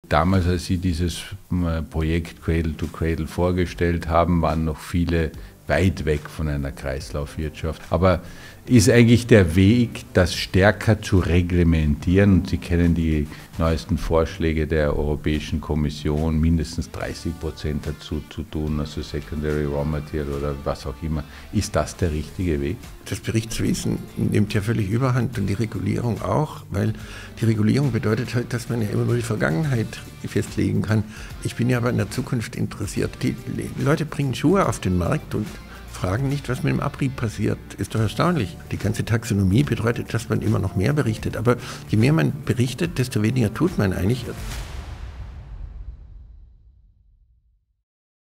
damals, als Sie dieses Projekt Cradle to Cradle vorgestellt haben, waren noch viele weit weg von einer Kreislaufwirtschaft. Aber ist eigentlich der Weg, das stärker zu reglementieren, und Sie kennen die neuesten Vorschläge der Europäischen Kommission, mindestens 30% dazu zu tun, also Secondary Raw Material oder was auch immer. Ist das der richtige Weg? Das Berichtswesen nimmt ja völlig Überhand und die Regulierung auch, weil die Regulierung bedeutet halt, dass man ja immer nur die Vergangenheit festlegen kann. Ich bin ja aber in der Zukunft interessiert. Die Leute bringen Schuhe auf den Markt und fragen nicht, was mit dem Abrieb passiert. Ist doch erstaunlich. Die ganze Taxonomie bedeutet, dass man immer noch mehr berichtet. Aber je mehr man berichtet, desto weniger tut man eigentlich.